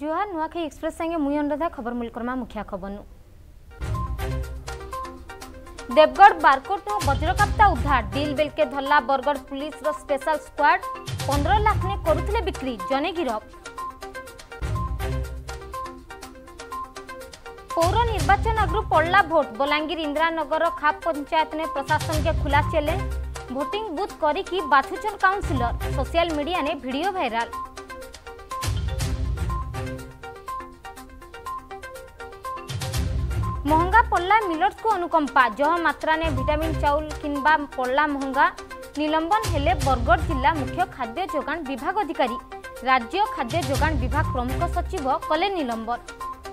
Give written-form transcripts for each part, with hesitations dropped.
जुहार Nuakhai express संगे मुई अनुराधा खबर मुलकरमा मुख्य खबर देवगढ़ बारकोट वज्रकाप्ता उद्धार डील बेल के धल्ला बरगढ़ पुलिस रो स्पेशल स्क्वाड 15 लाख ने करुथिले बिक्री जने गिरफ। पौर निर्वाचन आगु पड़ला भोट बलांगीर इंदिरानगर खाप पंचायत ने प्रशासन के खुला चैलेंज भोटिंग बूथ करी बाछुचन काउंसिलर सोशल मीडिया ने वीडियो वायरल। महंगा पड़ला मिलट्स को अनुकंपा जह मात्रा ने विटामिन चाउल किनबा पड़ला महंगा निलंबन हेले बरगढ़ जिला मुख्य खाद्य जोगान विभाग अधिकारी राज्य खाद्य जोगान विभाग प्रमुख सचिव कले निलंबन।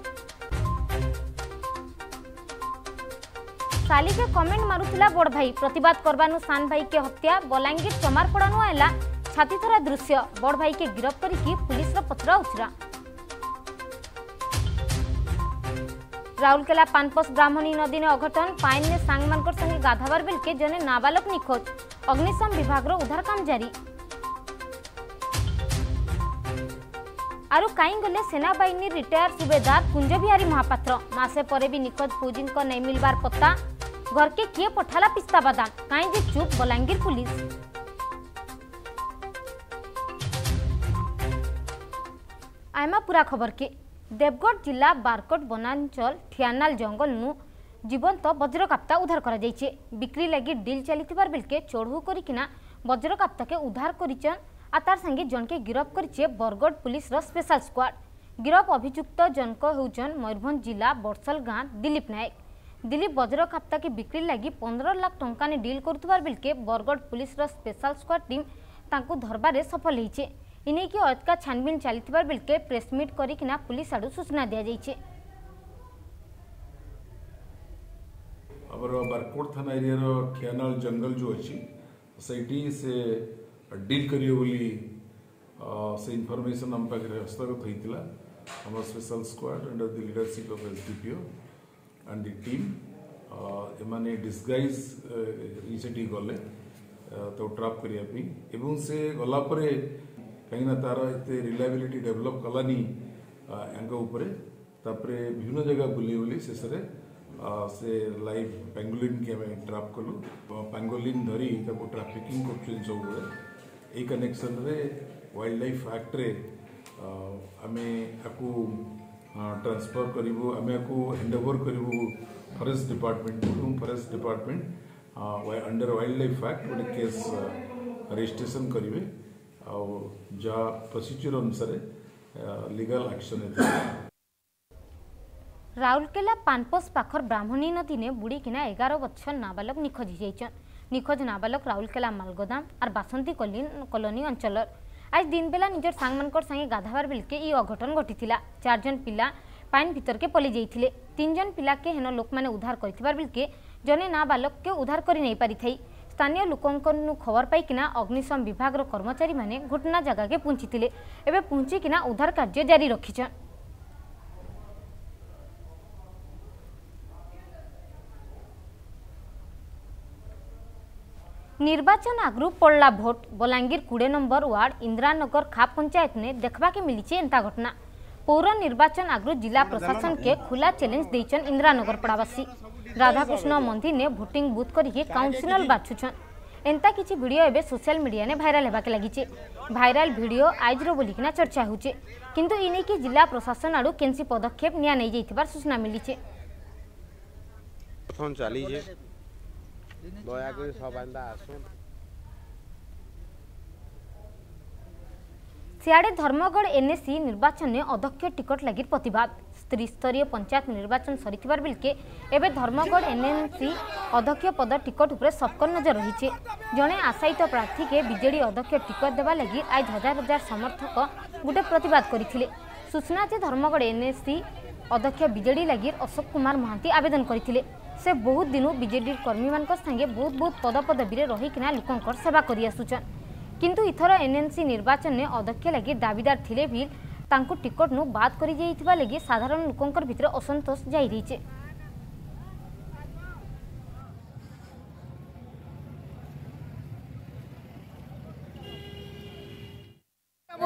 साली के कमेंट मारुथिला बड़ भाई प्रतिवाद करबानु सान भाई के हत्या बलांगीर चमारपड़ानु आयला छातीथरा दृश्य बड़ भाई के गिरफ्त करिकी पुलिस रो पचरा उचरा। राउरकेला पानपोस ब्राह्मणी नदी ने अघटन पाइन ने सांगमानकर संगे गाधाबार बेल के जने नाबालक निखोज अग्निशम विभाग रो उद्धार काम जारी। आरु काई गले सेना बाहिनी रिटायर सुबेदार कुंज बिहारी महापात्र मासे परे भी निखोज फौजी को नहीं मिलबार पत्ता घर के किए पठाला पिस्ता बादाम काई जे चुप बलांगीर पुलिस। आयमा पूरा खबर के देवगढ़ जिला बारकोट वनांचल ठियानाल जंगल नु जीवंत वज्रकाप्ता उद्धार करा जायछे बिक्री लगी डील चलीथिबार बेलके चढ़ू करिकिना वज्रकाप्ता के उद्धार करिचन आ तार संगे जन के गिरफ करिचे बरगढ़ पुलिस रो स्पेशल स्क्वाड। गिरफ अभियुक्त जनक होउचन मयूरभंज जिला बरसल गां दिलीप नायक। दिलीप वज्रकाप्ता के बिक्री लगी 15 लाख टंका ने डील करुथबार बेलके बरगढ़ पुलिस रो स्पेशल स्क्वाड टीम तांकु धरबारे सफल होइचे। इने की अतका छानबीन चलीथिबार बेलके प्रेस मीट करिकिना पुलिस आडू सूचना दिया जायछे। अबर बारकोट थाना एरिया रो ठियानाल जंगल जो अछि सेठी से डील करियो बोली से इन्फॉर्मेशन हम पाखे हस्तगत होइतिला। हम special squad under the leadership of SDPO and the team एमाने डिस्गाइज इसेठी गले तो ट्रैप करिया पई एवं से गला परे कहीं तार एते रिलायबिलिटी डेवलप कलानी एंक ऊपर तापरे विभिन्न जगह बुले बुले शेष से लाइव पेंगोलिन के हमें ट्रैप कलु पेंगोलिन धरी ताको ट्रैफिकिंग करछन सब ए कनेक्शन रे वाइल्ड लाइफ एक्ट रे हमें आकु ट्रांसफर करिवो हमें आकु हैंडओवर करिवो forest department under wildlife act गोटे केस रजिस्ट्रेशन करिवे जा प्रोसीजर अनुसार लीगल एक्शन है। राउरकेला पानपोस पाखर ब्राह्मणी नदी ने बुड़ीकिना 11 वर्षर नाबालक निखोज होइछन। निखोज नाबालक राउरकेला मालगोदाम और बासंती कॉलोनी अंचलर आज दिन बेला निजर सांगमानकर संगे गाधाबार बेलके ई अघटन घटिथिला। 4 जन पिला पाइन भीतर के पली जाइथिले 3 जन पिला के हेन लोक माने उद्धार करिथिबार बेलके जने नाबालक के उद्धार करि नै पारिथाई। स्थानीय लोकंकनु खबर पाइकिना अग्निशम विभाग रो कर्मचारी माने घटना जगह के पहुंचीथिले एबे पहुंचीकिना उद्धार कार्य जारी रखिछन। निर्वाचन आगु पड़ला vote Balangir 20 number ward Indiranagar खाप पंचायत ने देखबा के मिली एंता घटना। पौर निर्वाचन आगु जिला प्रशासन के खुला चैलेंज देचन इंदिरानगर पड़ावासी राधाकृष्ण मंदिर ने भोटिंग बूथ करिके काउंसिलर बाछुछन। एंता किछि वीडियो एबे सोशल मीडिया ने भाइराल हेबा के लागिचे। भाइराल वीडियो आइज रो बोलिकिना चर्चा होचे किंतु इने की जिला प्रशासन आडू केनसी पदक्षेप निया नै जाइथिबार सूचना मिलिचे। फोन चली जे दया कर सब आंदा आसुन सियाड़े धर्मगढ़ एनएसी निर्वाचन में अध्यक्ष टिकट लगी प्रतिवाद त्रिस्तरीय पंचायत निर्वाचन सरीथिबार बेलके एबे धर्मगढ़ एनएसी अध्यक्ष पद टिकट उपरे सबकर नजर रही। जड़े आशायित प्रार्थी के बीजेडी अध्यक्ष टिकट देवा लगी आज हजार हजार समर्थक गोटे प्रतिवाद करथिले। सूचना जे धर्मगढ़ एनएसी अध्यक्ष बीजेडी लगी अशोक कुमार महांती आवेदन करथिले। से बहुत दिनों बीजेडी कर्मी मान संगे बहुत पदपदवी रहीकिना लोकंकर सेवा करि आसुचन किंतु इथर एनएनसी निर्वाचन में अध्यक्ष लगी दाबीदार थिले भी तांको टिकट नु बाद करि जाइथिबा लगी साधारण लोकंकर भितर असंतोष जाई रहिचे।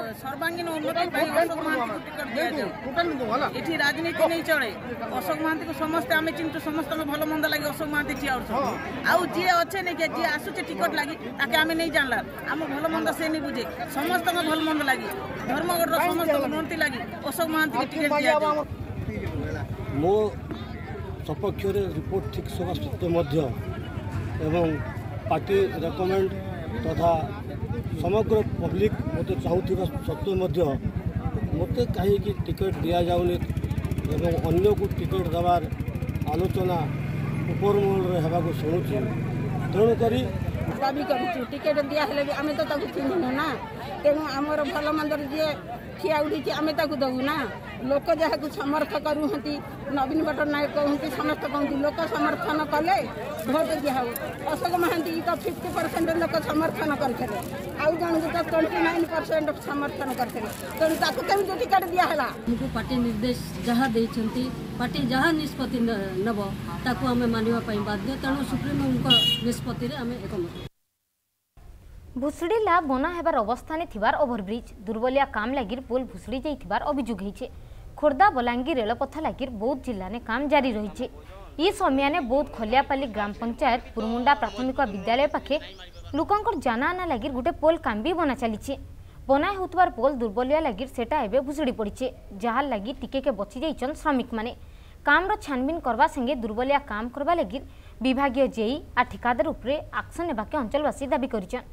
सर्वांगीन उन्नति अशोक महांती टिकट दिया जाऊ। ये राजनीति नहीं चले। अशोक महांती को समस्ते आम चिंतु समस्त भल मंद लगे अशोक महांती ठिया आउ जी अच्छे नहीं कि जी आसुचे टिकट लगी ताके आम नहीं जानला आम भल मंद से नहीं बुझे समस्त भल मंद लगी धर्मगढ़ समस्त उन्नति लगी अशोक महांती की टिकट दिया जाऊ। मो सपक्ष रिपोर्ट ठीक सभा सत्वे एवं पार्टी रेकमेंड तथा समग्र पब्लिक मत चाहूबा सत्वे मत कहीं टिकेट दि जाऊनी एवं अन्य को टिकेट देवार आलोचना उपरमहल होगा शुणुची तेणुक दाबी करूँ टिकेट दिहले भी आम तो चिन्हनु ना तेणु आमर भल मंदर जी ठिया उड़ी आम दबू ना लोक जहाँ समर्थ करूँ नवीन पट्टनायक कहते समस्त कहते लोक समर्थन कले भोट दिया अशोक महांती तो 50% लोक समर्थन करते आउ जन को 29% समर्थन करते तेणु ताकू केमी टिकेट दिहला हमको पार्टी निर्देश जहाँ देती पार्टी जहाँ निष्पत्ति नब ताकू आम मानवाई बाध्य तेणु सुप्रीमको निष्पत्ति आम एकमत। भुसुड़ीला बना हेबार अवस्था थिबार ओभरब्रिज दुर्बलिया काम लगी पोल भुसुड़ी जाइथिबार अभियोग होइछे। खोर्धा बलांगीर रेलपथ लगी बौद्ध जिले में काम जारी रही। ये समय ने बौद्ध खलियापाली ग्राम पंचायत पुरमुंडा प्राथमिक विद्यालय पाखे लोकंर जाना आना लगी गोटे पोल काम भी बना चली बना होतबार पोल दुर्बलिया लगी सेटा एबे भुसुड़ी पड़े जहार लगी टिके के बची जाइछन श्रमिक माने काम छानबीन करवा संगे दुर्बलिया काम करवा लगी विभागीय जेई आ ठिकादार उपरे एक्शन नेबाके अंचलवासी दाबी करिछन।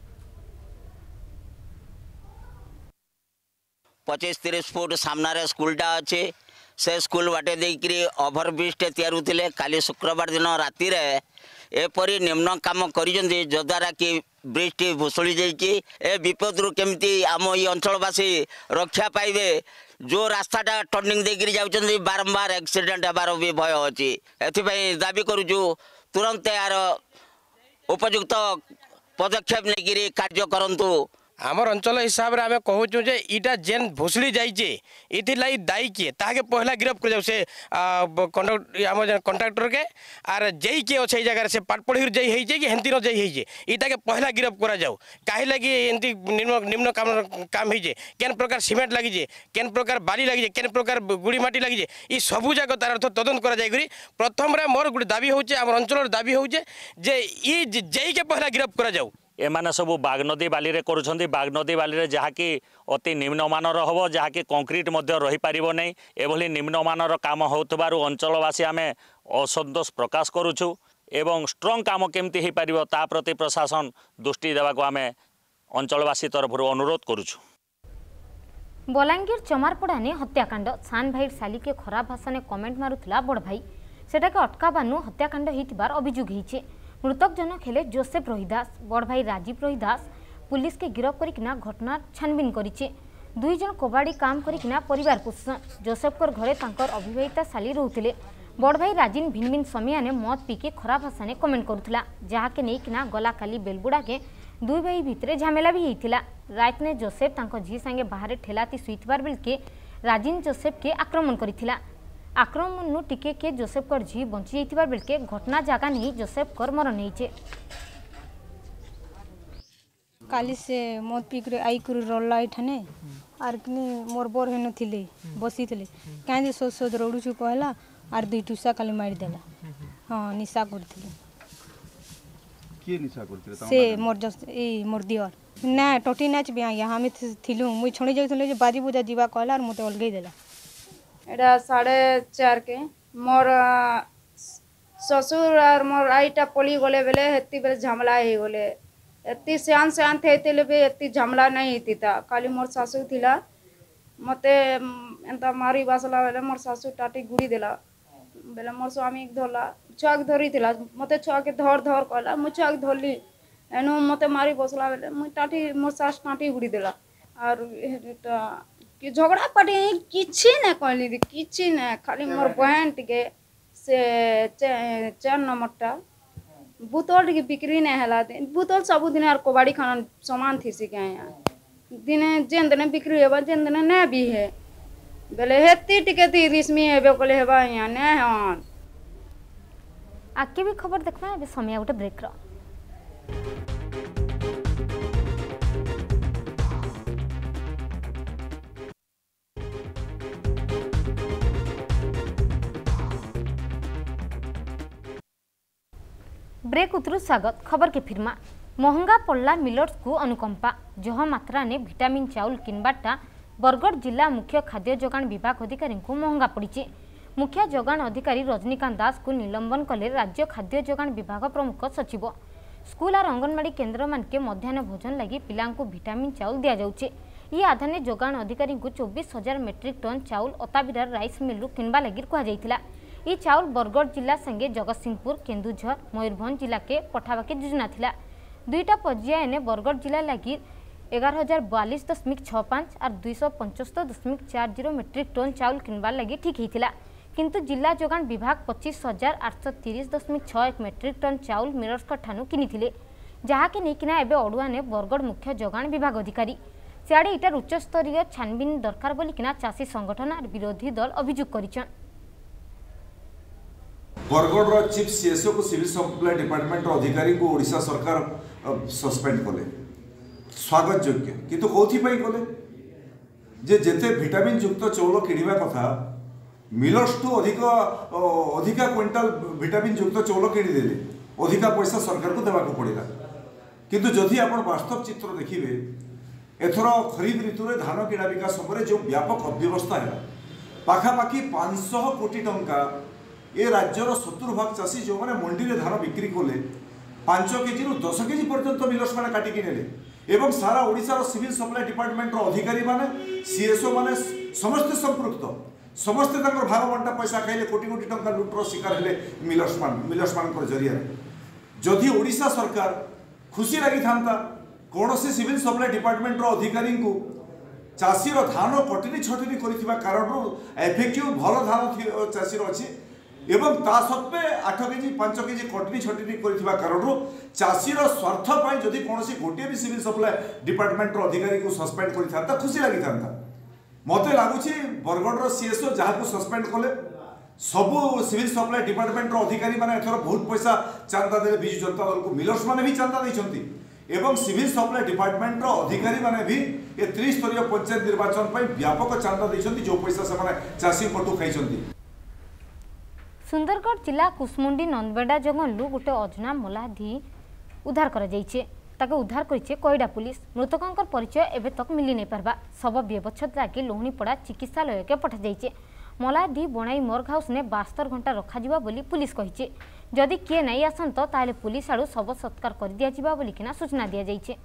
25-30 फुट सामने स्कूलटा अच्छे से स्कूल बाटे देकरी ओभरब्रिजटे तैयारी काली शुक्रवार दिन राति एपरी निम्न काम करिसेंती जद्वारा कि ब्रिजटी भुसुड़ी जाइए ए विपद रु केमती आम ये अंचलवासी रक्षा पाइबे जो रास्ताटा टर्निंग देकरी जाउछंती बारंबार एक्सीडेंट हेबार भी भय अच्छी एथिपाई दाबी करूछु तुरंत यार उपयुक्त पदक्षेप नहीं कार्य करंतु। आमर अंचल हिसाब से आम कहूँ जे इटा जेन भुसुड़ी जाइए ये दायी किए ताके पहला गिरफ कर से कंट्राक्टर के आर जे किए अच्छे जगह से पाठ पढ़ी जाइ कि हेंती न जाइ इटा के पहला गिरफ करा जाऊ कहीं लगी एमती निम्न काम होइए केन प्रकार सीमेंट लगी केन प्रकार बाली लगी केन प्रकार गुड़ी माटी लगी ये सबू जाक तार अर्थ तदंत करा जाय प्रथम मोर गोटे दाबी होचे आम अंचल दाबी होचे जे ये जे के पहला गिरफ करा जाऊ। एमाने सबू बागनदी बाली रे करूछंती बागनदी बाली रे जहाँकि अति निम्नमानर हम जहाँकि कंक्रीट मध्य रही पारिबो नहीं एभली निम्नमानर काम होतबारु अंचलवासी आमे असंतोष प्रकाश करूछु एवं स्ट्रॉंग काम केमती हो पारिबो ता प्रति प्रशासन दृष्टि देवाको आमे अंचलवासी तरफ अनुरोध करूछु। बलांगीर चमारपड़ा ने हत्याकांड सान भाई साली के खराब भाषा ने कमेंट मारुथला बड़ भाई सेटाके अटकाबानु हत्याकांड होइतिबार अभियोग होइछे। मृतक जनक हेले जोसेफ रोहिदास बड़ भाई राजीव रोहिदास पुलिस के गिरफ्त करिकिना घटना छानबीन करिछे। दुई जन कबाड़ी काम करिकिना परिवार पोषण जोसेफकर घरे तांकर अविवाहिता साली रहउथिले। बड़ भाई राजीव भिन्न भिन्न समय ने मद पीके खराब भाषा ने कमेंट करुथला जहाँके नहींकिना गला काली बेलबुड़ा के दुई भाई भितरे झमेला भी होइथिला। रात ने जोसेफ तांको झी संगे बाहर ठेलाती सुईथिबार बेलके राजीव जोसेफ के आक्रमण करिथिला। आक्रमण टिके के जोसेफ कर झी बंची जाइथिबार बेलके घटना जगह नहीं जोसेफ कर मरण होइछे। काली से मद पीक आई कर रल्ला इठाने आर किनी मोर बर हेन थिले बसी थिले काहे सोच सोच रोडुछु कहला आर दुई टुसा काली मार देला। हां निशा करथिले के निशा करथिले से मोर जस ए मोर दियर ना टोटी नाच बिया यहां में थिलु मुई छोड़ी जाइथिले जे बाजी बुजा जीवा कहला आर मते अलगई देला। एटा 4:30 के मोर ससुर और मोर आईटा पली गले बेले हेती बेले झमला ही गले एती शान थे भी एती झमला नहीं था खाली मोर सासू थिला मते एंता मारी बासला बेले मोर सासू टाटी गुड़ी देला बेले मोर स्वामी धरला छुआ के धरी थिला मते छुआ के धर धर कहला मु छुआ के धरली एनु मते मारी बसला बेले मु टाटी मोर सास टाटी गुड़ी देला और कि झगड़ा पाटी किछि ने कहली किछि ने खाली मोर बहन टिके से 4 नंबरटा बुतल टिके बिक्री ने हला बुतल सब दिन आर कबाड़ी खाना सामान थी सिके दिने जेन दिन बिक्री हेबा जेन दिन ने भी है बेले हेती टिके थी रिस्मी हेबे कोले हेबा या ने हन आके भी खबर देखबा ए समय उठे ब्रेक रो। ब्रेक उतरु स्वागत खबर के फिरमा महंगा पड़ला मिलर्स को अनुकंपा जह मात्रा ने विटामिन चाउल किनबाटा बरगढ़ जिला मुख्य खाद्य जोगाण विभाग अधिकारी को महंगा पड़ी। मुख्य जोगाण अधिकारी रजनीकांत दास को निलंबन कले राज्य खाद्य जोगाण विभाग प्रमुख सचिव। स्कूल और अंगनवाड़ी केन्द्र मान के मध्याह्न भोजन लगी पिला विटामिन चाउल दि जाउचे। ये आधाने जोगाण अधिकारी को 24,000 मेट्रिक टन चाउल अताबिरार राइस मिलू किनबा लगी कहुला। ये चाउल बरगढ़ जिला संगे जगतसिंहपुर केन्दुझर मयूरभंज जिला के पठावाके योजना थिला। दुईटा पर्याय ने बरगढ़ जिला लगी 11,042.65 और 275.40 मेट्रिक टन चाउल किनबा लगी ठीक होता किंतु जिला जोगाण विभाग 25,830.61 मेट्रिक टन चाउल मिलर्स ठानु किनी जहाँके नहीं एवं अड़ुआ ने बरगढ़ मुख्य जोगाण विभाग अधिकारी सियाड़े इटार उच्चस्तरीय छानबिन दरकार बोलिकिना चाषी संगठन और विरोधी दल अभियोग करिछन। बरगढ़ चीफ सीएसओ को सिविल सप्लाई डिपार्टमेंट अधिकारी को ओडिशा सरकार सस्पेंड कले स्वागत योग्य किंतु कौथिपाई कले जे जेते विटामिन युक्त चाउल किणवा कथा मिलर्स टू अधिका क्विंटाल विटामिन युक्त चाउल किणीदेले अधिका पैसा सरकार को देवाक पड़ेगा किंतु जदि आप वास्तव चित्र देखिए एथर खरीफ ऋतु में धान किणा बिका समय जो व्यापक अव्यवस्था है पाखापाखि 500 कोटी टंका ये राज्यर 70% चाषी जो मैंने मंडी में धान बिक्री कले 5 केजी रु 10 केजी पर्यंत मिलर्स मैंने काटिकी नेले एवं सारा ओडिशार सिविल सप्लाई डिपार्टमेंट अधिकारी माने सीएसओ माने समस्त संपृक्त समस्ते भाग बंटा पैसा खाइले कोटी कोटी टंका लुट्र शिकार हेले मिलर्स मान जरिया जदि ओडिशा सरकार खुशी लगी था कौन से सिविल सप्लाई डिपार्टमेंट अधिकारी को चाषीर धान कटनी छटनी कर कारण एफेक्टिव भल धान चाषीर अच्छी एवं ता सत्वे 8 केजी 5 केजी कटनी छटनी कर कारण चाषीर स्वार्थ जदि कौन गोटे भी सिविल सप्लाई डिपार्टमेंट अधिकारी को सस्पेंड कर खुशी लगी था मत लगुच बरगढ़ सीएसओ जहाँ को सस्पेंड कले सबू सिविल सप्लाई डिपार्टमेंट अधिकारी मैंने एथर बहुत पैसा चांदा दे विजु जनता दल को मिलर्स मैंने भी चांदा देते एवं सिविल सप्लाई डिपार्टमेंट अधिकारी मैंने भी ये त्रिस्तरीय पंचायत निर्वाचन पर व्यापक चांदा देते जो पैसा से चाषी पटु खाई। सुंदरगढ़ जिला कुसमुंडी नंदबेड़ा जंगलू गोटे अजना मलाधी उद्धार कर उद्धार करिছে कोयडा पुलिस। मृतकों परिचय एवं तक मिली नहीं पारबा शव व्यवच्छेद लगे लोहनीपड़ा चिकित्सालय के पठा जाइए। मलाधी बणाई मर्ग हाउस ने 72 घंटा रखा बोली पुलिस कही जदि किए नहीं आसत ताले पुलिस आड़ू शव सत्कार कर दिया जिबा बोली किना सूचना दिया जाइए।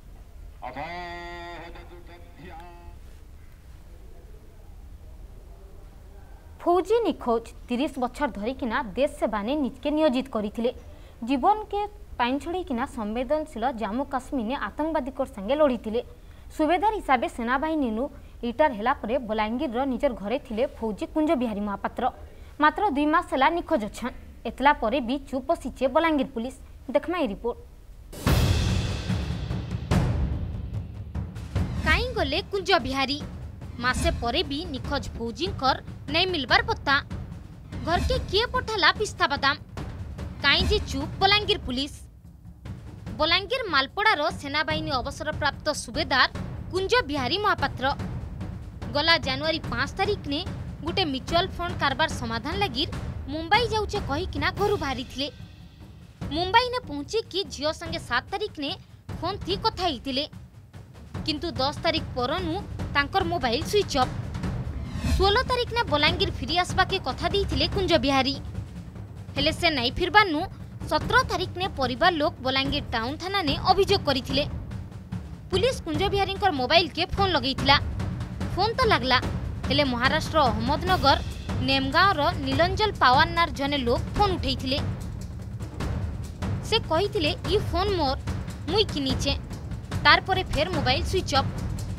फौजी निखोज 30 बछर धरिकिना देश सेवा ने निजके नियोजित करथिले। जीवन के पाइन छड़ीकिना संवेदनशील जम्मू काश्मीर ने आतंकवादी संगे लड़ीथिले। सुबेदार हिसाब से सेनाबाहिनी रिटायर हेला परे बलांगीर निजर घरे थिले फौजी कुंज बिहारी महापात्र मात्र 2 मास हेला निखोज अछन। एतला परे भी चुप बसीचे बलांगीर पुलिस। देखमा ए रिपोर्ट। काई गले कुंज बिहारी मासे परे भी निखोज फौजींकर नहीं मिलबार पत्ता। घर के किए पठाला पिस्ता बादाम काई जे चुप बलांगीर पुलिस। बलांगीर मालपड़ार सेनाबाहिनी अवसर प्राप्त सुबेदार कुंज बिहारी महापात्र गला जनवरी 5 तारिख ने गोटे म्यूचुअल फंड कारबार समाधान लगी मुंबई जाऊचे कही किना घर बाहरी थिले। मुंबई ने पहुंची कि झियो संगे 7 तारिख ने फोन थी कथा हितिले किंतु 10 तारिख परनु तांकर मोबाइल स्विच ऑफ। 16 तारिख ने बलांगीर फिरी आसबा के कथा देइथिले कुंज बिहारी हेले से नहीं फिरबानु 17 तारिख ने परिवार लोक बलांगीर टाउन थाना ने अभियोग करिथिले। पुलिस कुंज बिहारी मोबाइल के फोन लगेइथिला। फोन तो लगला हेले महाराष्ट्र अहमदनगर नेमगांव नीलंजल पावान्नार जने लोग फोन उठेइथिले। से कहिथिले ई फोन मोर मुई किनीचे तार परे फेर मोबाइल स्विच ऑफ।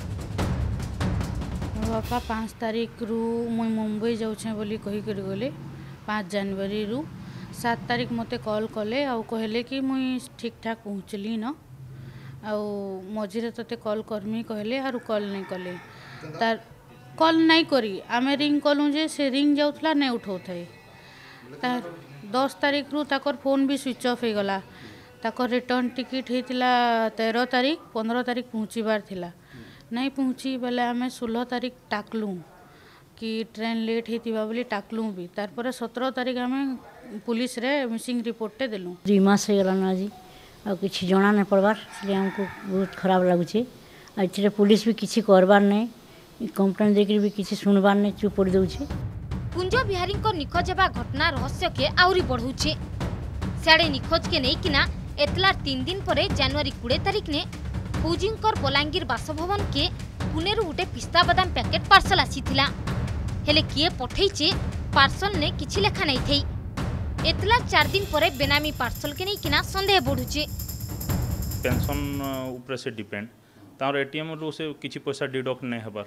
बापा 5 तारिख रु मुई मुंबई जाऊछे बोली कही कर गले 5 जनवरी रु 7 तारिख मते कॉल कले आ कहले कि मुई ठीक ठाक पहुँचली न आ मझे तते कॉल करमी कहले आर कॉल नहीं कले तार कॉल नहीं करी आमे रिंग कलु जे से रिंग जाउथला नहीं उठाउ थाई तार 10 तारिख रु ताकर फोन भी स्विच ऑफ हो गला। ताकर रिटर्न टिकट होता 13 तारिख 15 तारिख पहुँचबार थिला नहीं पहुँची बेले आमे 16 तारिख टाकलु कि ट्रेन लेट होता बोली टाकलु भी तार 17 तारिख आमे पुलिस रे मिसिंग रिपोर्ट देलु 2 मास हो गलान आज आ किछि जणा नै पड़बार इसलिए हमको बहुत खराब लागुचे आइरे पुलिस भी किछि करबार नै कंप्लेंट देकर भी किछि सुनबार नै चुप पड़ दउछे। कुंज बिहारी निखोज हेबा घटना रहस्य के आउरी बढ़ौछे सियाड़े निखोज के नहीं किना एतलार 3 दिन पर जनवरी 20 तारिख ने फौजींकर बलांगीर बासभवन के पुणे गोटे पिस्ता बादाम पैकेट पार्सल आसीथिला हेले किए पठैचे पार्सल ने किछि लेखा नहीं थई एतला 4 दिन पर बेनामी पार्सल के नहीं किना संदेह बढ़ुचे। पेंशन ऊपर से डिपेंड तार एटीएम रो से किछि पैसा डिडक्ट नहीं हबार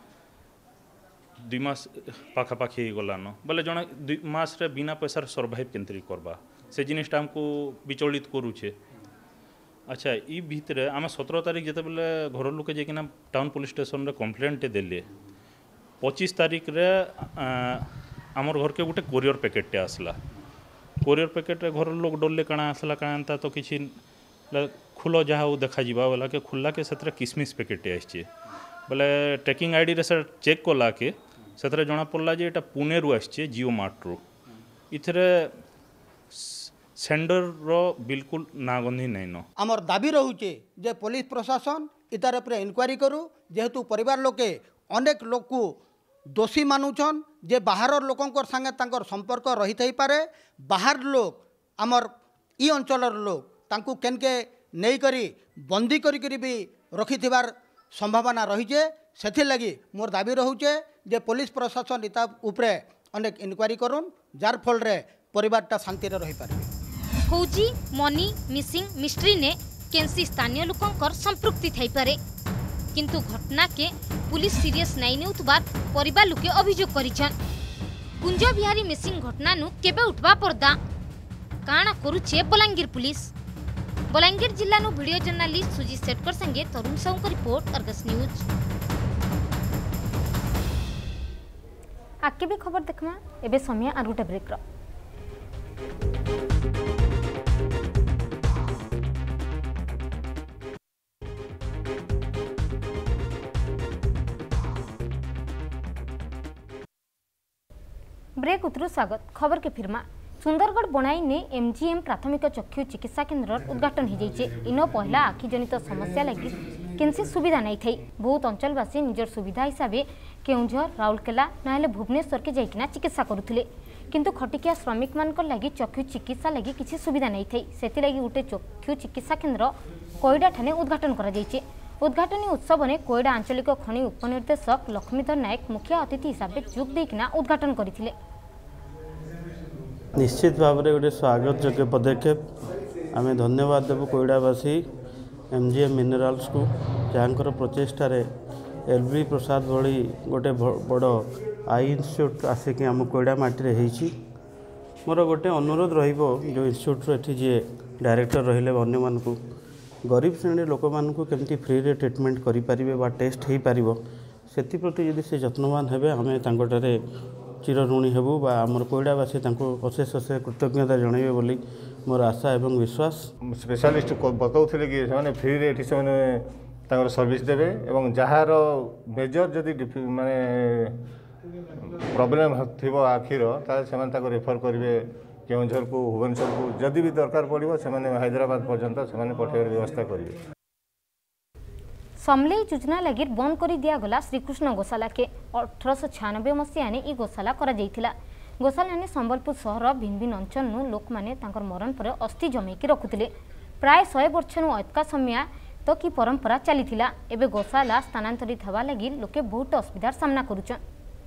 2 मास पाखा पाखी गलान बोले जन 2 मास रे बिना पैसा सर्वाइव केंतरी करबा से जिनिसटा हमको विचलित करूचे। अच्छा ई भितर आम 17 तारिख जिते बेले घर लोक जाकिना टाउन पुलिस स्टेशन रे कंप्लेंट देले 25 तारिख रे आमर घर के गोटे कोरियर पैकेट आसला कोरियर पैकेट रे घर लोक डरले काना आसला काना तो किछि खुलो जहाँ देखा जावा वाला के खुला के से किसमिस पैकेट आसचे बोले ट्रैकिंग आईडी रे सर चेक कला के से जना पड़ला जे एटा पुणे रु आसचे जिओ मार्ट रू इथरे सेंडर रो बिल्कुल नागंधी नहीं न आमर दाबी रहुचे जे पुलिस प्रशासन इतार पर इनक्वारी करू जेहेतु परिवार लोके अनेक लोक को दोषी मानुछन जे बाहर लोकंकर संगे तांकर संपर्क रही थई पारे बाहर लोग आमर ई अंचलर लोग तांकू केनके नहीं करी बंदी करी भी रखिथिबार संभावना रही जे सेथि लगी मोर दाबी रहुचे जे पुलिस प्रशासन इता उपरे अनेक इनक्वारी करूँ जार फल रे परिवारटा शांति रे रही पारे। फौजी मनी मिसिंग मिस्ट्री ने केंसी स्थानीय लोकंकर संपृक्ति थाई पारे किंतु घटना के पुलिस सीरियस नहीं नेउतबार परिवार लोके अभियोग करिछन। कुंज बिहारी मिसिंग घटना नु केबे उठबा पर्दा काना करूछे बलांगीर पुलिस। बलांगीर जिल्ला नु वीडियो जर्नलिस्ट सुजी सेटकर संगे तरुण साहू का रिपोर्ट अर्गस न्यूज। आके भी खबर देखमा एबे समय are Gute break row. Break उतरु स्वागत खबर के फिरमा सुंदरगढ़ बनाई ने एमजीएम प्राथमिक चक्षु चिकित्सा केन्द्र उद्घाटन हो जाइए इन पहला आखिजनित समस्या लगी केनसी सुविधा नहीं थी बहुत अंचलवासी निजर सुविधा हिसाब से केउझर राउरकेला ना भुवनेश्वर के जाइकिना चिकित्सा करुले किंतु खटिकिया श्रमिक मान लगी चक्षु चिकित्सा लगी किसी सुविधा नहीं थी से गोटे चक्षु चिकित्सा केन्द्र कोईडा ठाने उद्घाटन करा जाइए। उद्घाटनी उत्सव में कोईडा आंचलिक खनि उपनिर्देशक लक्ष्मीधर नायक मुख्य अतिथि हिसाब से जोग देकिना उद्घाटन करथिले। निश्चित भाव में गोटे स्वागत योग्य पदक्षेप आम धन्यवाद देव कोईडावासी एमजीएम मिनराल्स को जहाँकर प्रचेष्टार एलवी प्रसाद भली गोटे बड़ आई इंस्टीट्यूट आसिक आम कोईडा माटी होती मोर गोटे अनुरोध रहिबो जो इंस्टीट्यूट एठी जे डायरेक्टर रहिले अन्य मानकु गरीब श्रेणी लोक मानकु केमती फ्री रे ट्रीटमेंट करि परिबे बा टेस्ट हेई पारिबो सेति प्रति यदि से यत्नवान हेबे आमे तांकोटारे चिरऋणी हेबु बा आमर कोईडावासी तांको अशेष अशेष कृतज्ञता जणाइबे बोली मोर आशा एवं विश्वास। स्पेशलिस्ट बताउथिले कि से फ्री रे एठी से तांकर सर्विस देबे एवं जहार मेजर जदि माने प्रॉब्लम थिबो आखिर ताले सेमान ताको रेफर करिवे केउझर को भुवनेश्वर को जदि भी दरकार पड़िबो सेमाने हैदराबाद पर्यंत सेमाने पठेर व्यवस्था करिवे। समलेई योजना लगी बंद कर दिया गला श्रीकृष्ण गोशाला के 1896 मसीहा ने ई गोशाला करा जाइथिला। गोशाला ने संबलपुर सहर भिन्न भिन्न अंचल लोक माने तांकर मरण पर अस्थि जमेकी रखुतिले प्राय 100 वर्ष अतका समय तो की परंपरा चली एबे गोशाला स्थानांतरित हवा लगी लोके बहुत असुविधार सामना करुछन।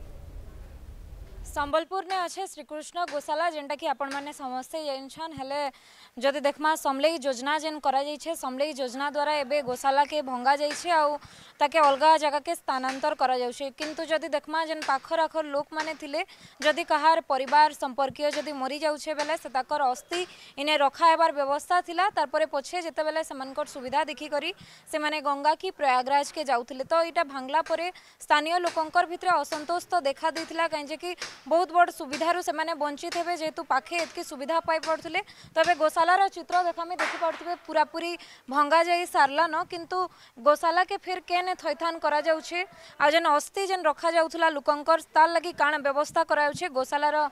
संबलपुर ने अच्छे श्रीकृष्ण गोशाला जेनटा कि आपण माने समस्ते जानछन हेले जदि देखमा समलेई योजना जेन करा जाइछे समलेई योजना द्वारा एबे गोशाला के भंगा जाइछे आउ ताके अलगा जगह के स्थानांतर करा जाउछे किंतु जदि देखमा जेन पाखर आखर लोक माने थिले जदि कहार परिवार संपर्कीय जदि मरी जाउछे बेले से ताकर अस्थि इने रखा हेबार व्यवस्था थिला तारपरे पछे जेते बेले समानकर सुविधा देखि करी से माने गंगा की प्रयागराज के जाउथिले तो इटा भांगला परे स्थानीय लोकंकर भितरे असंतोष तो देखा देथिला काहे कि बहुत बड़ सुविधारू से माने वंचित हेबे जेतु पाखे एतकी सुविधा पाई पड़थिले तबे गोशालार चित्र देखा में देखि पड़थिबे पूरा पूरी भंगा जाई सारला न किंतु गोशाला के फिर केने थैथान करा जाउछे आ जेन अस्थि जेन रखा जाउथला लोकंकर तार लगी काण व्यवस्था करा जाउछे गोशालार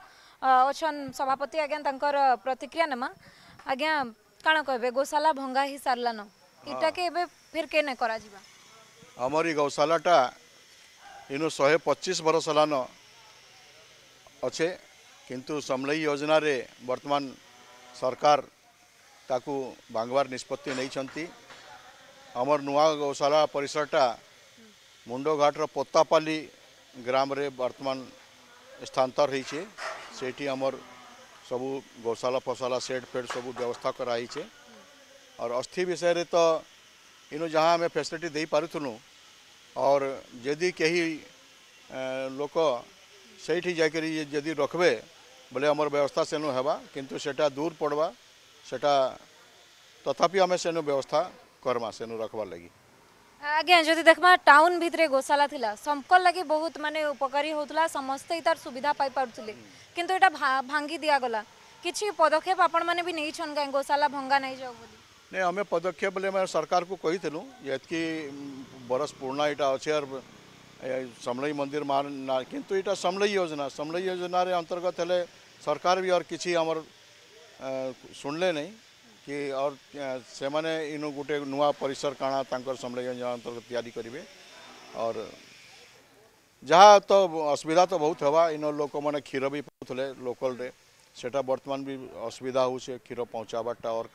अच्छन सभापति आज्ञा तांकर प्रतिक्रिया नेमा आज्ञा काण कहबे गौशाला भंगा ही सारलान इटा के एबे फिर के ने करा जिबा हमर ई गौशालाटा इनु 125 बरस लान अच्छे किंतु समलई योजना रे वर्तमान सरकार ताकू भांगवार निष्पत्ति नहीं हमर नुआ गौशाला परिसरटा मुंडोघाट पोतापाली ग्राम रे वर्तमान स्थानांतर होइछे सेठी हमर सबू गौशाला फसाला सेट फेड सबू व्यवस्था कराई छे और अस्थि विषय रे तो इनु जहाँ आम फैसिलिटी दे पारुथुनु और यदि कहीं लोक से जाकरी यदि रखबे बोले आमर व्यवस्था सेनु हेबा किंतु सेटा दूर पड़वा सेटा तथापि आम सेनु व्यवस्था करमा सेनु रखबार लगी आज्ञा जदि देखमा टाउन भितरे गौशाला थिला समकल लगी बहुत माने उपकारी होतला समस्त इतार सुविधा पाई पारुथिले किंतु एटा भांगी दिया गला किछि पदक्षेप आपण माने भी नहीं छन गाय गौशाला भंगा नहीं जाऊ बोली नहीं आम पदक्षेप बोले मैं सरकार को कही थिलु एतकी बरस पूर्णा इटा अच्छे और समलई मंदिर मान किंतु इटा समलई योजना रे अंतर्गत हेले सरकार भी और किछि हमर सुनले नहीं कि और से माने इनु गोटे नुआ परिसर काना तांकर समलई योजना अंतर्गत तैयारी करिवे और जहाँ तो असुविधा तो बहुत हवा इन लोक मैंने क्षीर भी पाउले लोकल रे सेटा वर्तमान भी असुविधा हो क्षीर पहुँचावाटा और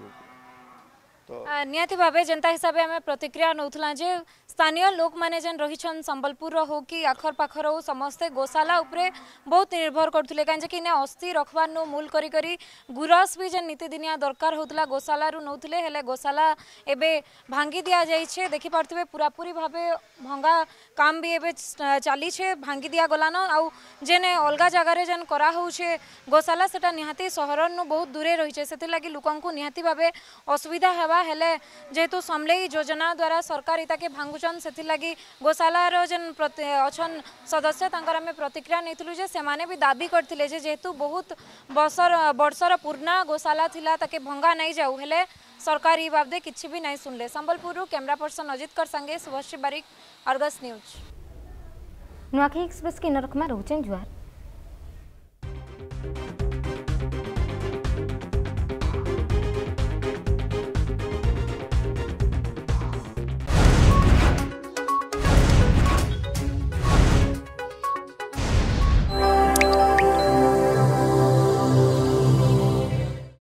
निहाती भावे जनता हिसाब से प्रतिक्रिया नौथला जे स्थानीय लोक माने जन रहिछन संबलपुर हो कि आखर पाखर हो समस्ते गौशाला उपरे बहुत निर्भर करथुले काजे कि ने अस्थि रखबार नो मूल करी करी गुरस भी जन नीतिदिनिया दरकार होतला गौशाला रु नौथले हेले गौशाला एबे भांगी दिया जाइछे देखि पारथबे पूरापूरी भावे भंगा काम भी एबे चाली छे भांगी दिया गलानो आउ जेने अलगा जगह रे जन करा होछे गौशाला सेटा निहाती शहर नु बहुत दूरे रहिछे सेति लागि लोकंकु निहाती भावे असुविधा हेबा हेले जेहेतु समलई योजना द्वारा सरकार इताके भांगुचन से लगी गौशालार जेन अच्छन सदस्य तांकर आमे प्रतिक्रिया नैथिलु जे सेमाने भी दाबी करथिले जे जेहेतु बहुत वर्षर पुराना गौशाला थिला ताके भंगा नहीं जाऊ हेले सरकार ई बाबदे किछि भी नहीं सुनले संबलपुर कैमरा पर्सन अजित कर संगे शुभश्री बारिक अर्गस न्यूज नुआखी एक्सप्रेस के नरकमा रहउचन जुआर।